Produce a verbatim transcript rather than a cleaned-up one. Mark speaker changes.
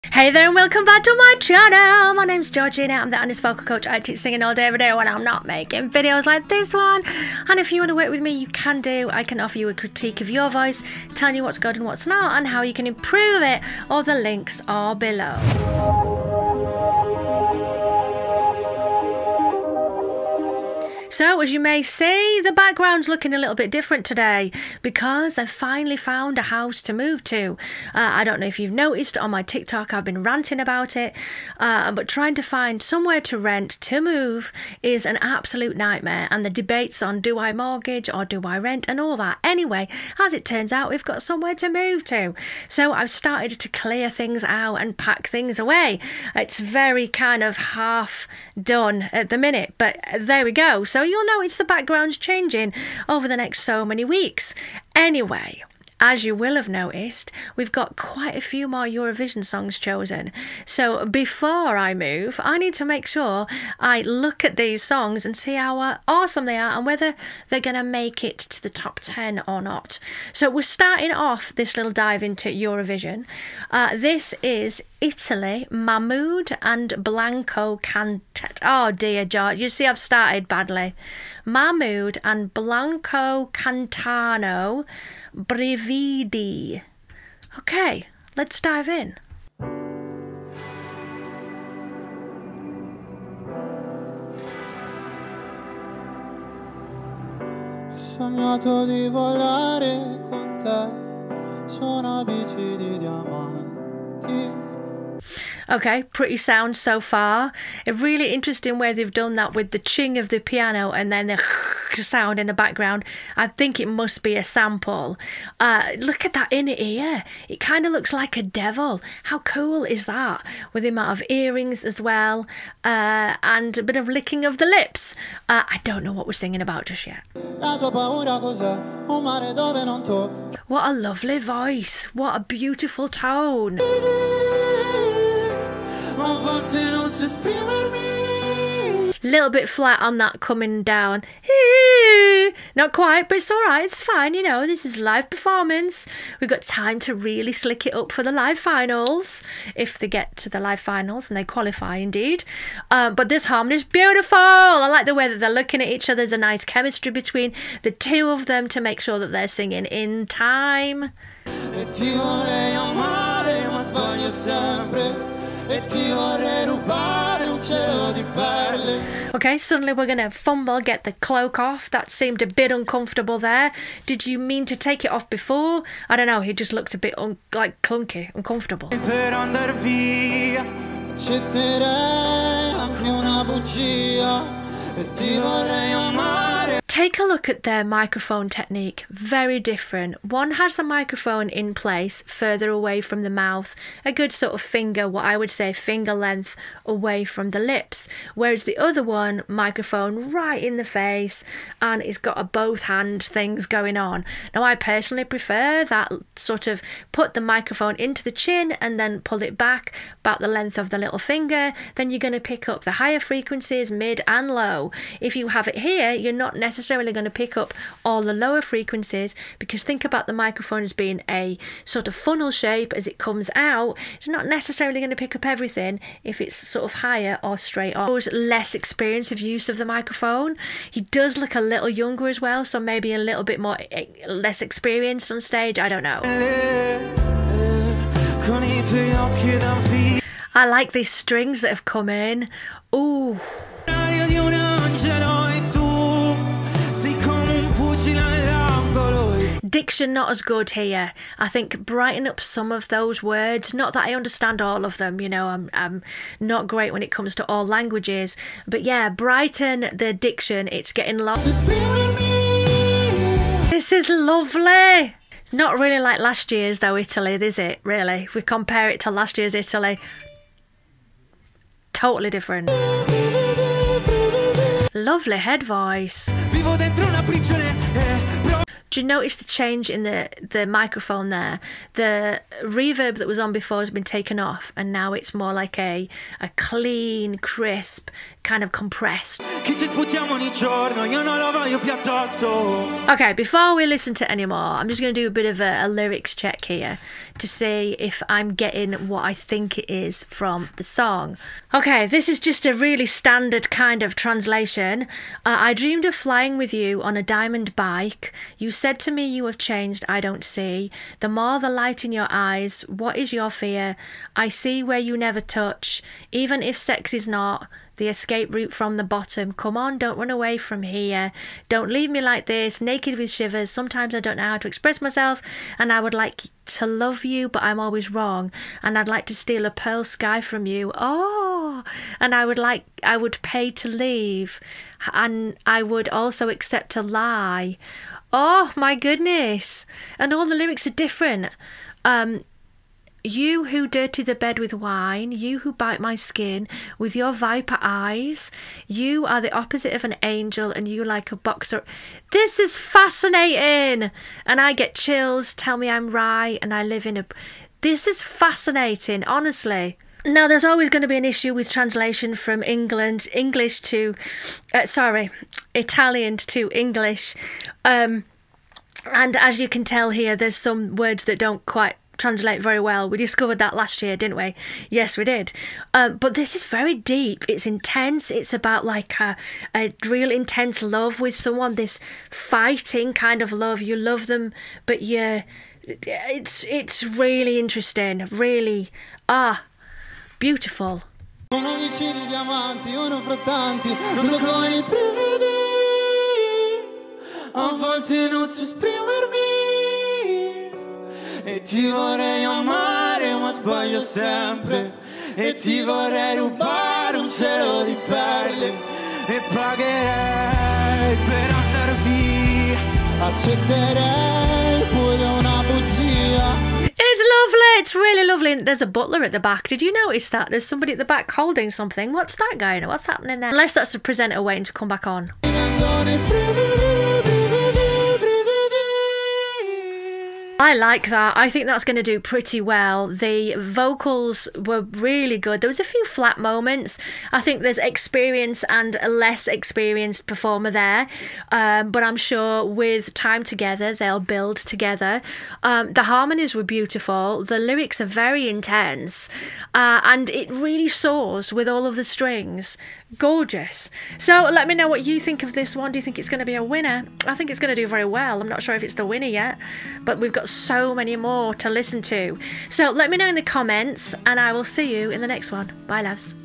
Speaker 1: Hey there and welcome back to my channel. My name's Georgina. I'm the honest vocal coach. I teach singing all day every day when I'm not making videos like this one. And if you want to work with me, you can do. I can offer you a critique of your voice, telling you what's good and what's not, and how you can improve it. All the links are below. So, as you may see, the background's looking a little bit different today because I've finally found a house to move to. Uh, I don't know if you've noticed on my TikTok, I've been ranting about it, uh, but trying to find somewhere to rent to move is an absolute nightmare, and the debates on do I mortgage or do I rent and all that. Anyway, as it turns out, we've got somewhere to move to. So I've started to clear things out and pack things away. It's very kind of half done at the minute, but there we go. So you'll notice the background's changing over the next so many weeks. Anyway, as you will have noticed, we've got quite a few more Eurovision songs chosen. So before I move, I need to make sure I look at these songs and see how uh, awesome they are and whether they're going to make it to the top ten or not. So we're starting off this little dive into Eurovision. Uh, this is Italy, Mahmood and Blanco Cantet. Oh dear, George, you see I've started badly. Mahmood and Blanco Cantano Brividi. Okay, let's dive in.
Speaker 2: Sognato di volare con te su una bici di diamanti.
Speaker 1: Okay, pretty sound so far. A really interesting way they've done that with the ching of the piano and then the sound in the background. I think it must be a sample. Uh, look at that inner ear. It kind of looks like a devil. How cool is that? With the amount of earrings as well, uh, and a bit of licking of the lips. Uh, I don't know what we're singing about just yet. What a lovely voice. What a beautiful tone. Little bit flat on that coming down. Not quite, but it's alright, it's fine, you know, this is live performance. We've got time to really slick it up for the live finals, if they get to the live finals, and they qualify indeed. Uh, but this harmony is beautiful. I like the way that they're looking at each other. There's a nice chemistry between the two of them to make sure that they're singing in time. Okay, suddenly we're going to fumble, get the cloak off. That seemed a bit uncomfortable there. Did you mean to take it off before? I don't know, he just looked a bit un like clunky, uncomfortable. Take a look at their microphone technique, very different. One has the microphone in place further away from the mouth, a good sort of finger, what I would say finger length away from the lips, whereas the other one, microphone right in the face, and it's got a both hand things going on. Now I personally prefer that sort of put the microphone into the chin and then pull it back about the length of the little finger. Then you're going to pick up the higher frequencies, mid and low. If you have it here, you're not necessarily necessarily going to pick up all the lower frequencies, because think about the microphone as being a sort of funnel shape as it comes out. It's not necessarily going to pick up everything if it's sort of higher or straight on. Less experience of use of the microphone. He does look a little younger as well, so maybe a little bit more less experienced on stage. I don't know. I like these strings that have come in. Ooh. Diction not as good here. I think brighten up some of those words. Not that I understand all of them, you know, I'm, I'm not great when it comes to all languages. But yeah, brighten the diction. It's getting lost. This is lovely. Not really like last year's though, Italy, is it? Really? If we compare it to last year's Italy, totally different. Lovely head voice. Do you notice the change in the, the microphone there? The reverb that was on before has been taken off, and now it's more like a, a clean, crisp, kind of compressed. Okay, before we listen to any more, I'm just going to do a bit of a, a lyrics check here to see if I'm getting what I think it is from the song. Okay, this is just a really standard kind of translation. Uh, I dreamed of flying with you on a diamond bike. You said to me you have changed, I don't see. The more the light in your eyes, what is your fear? I see where you never touch, even if sex is not the escape route from the bottom. Come on, don't run away from here. Don't leave me like this, naked with shivers. Sometimes I don't know how to express myself, and I would like to love you, but I'm always wrong. And I'd like to steal a pearl sky from you. Oh, and I would like, I would pay to leave, and I would also accept a lie. Oh my goodness. And all the lyrics are different. Um, You who dirty the bed with wine, you who bite my skin with your viper eyes, you are the opposite of an angel and you like a boxer. This is fascinating! And I get chills, tell me I'm right, and I live in a... This is fascinating, honestly. Now, there's always going to be an issue with translation from England, English to... Uh, sorry, Italian to English. Um, and as you can tell here, there's some words that don't quite translate very well. We discovered that last year, didn't we? Yes, we did. Um, but this is very deep. It's intense. It's about like a, a real intense love with someone, this fighting kind of love. You love them, but you it's it's really interesting. Really, ah, beautiful.
Speaker 2: Uno vicino di diamanti, uno fra tanti, uno con i brividi. A volte non so esprimermi. E ti vorrei amare ma sbaglio sempre. E ti vorrei rubare un cielo di perle. E pagherei per andar via. Accenderei pure una bugia.
Speaker 1: It's lovely. It's really lovely. There's a butler at the back. Did you notice that? There's somebody at the back holding something. What's that going on? What's happening there? Unless that's the presenter waiting to come back on. I like that. I think that's going to do pretty well. The vocals were really good. There was a few flat moments. I think there's experienced and a less experienced performer there. Um, but I'm sure with time together, they'll build together. Um, the harmonies were beautiful. The lyrics are very intense. Uh, and it really soars with all of the strings. Gorgeous. So let me know what you think of this one. Do you think it's going to be a winner? I think it's going to do very well. I'm not sure if it's the winner yet, but we've got so many more to listen to. So let me know in the comments, and I will see you in the next one. Bye, loves.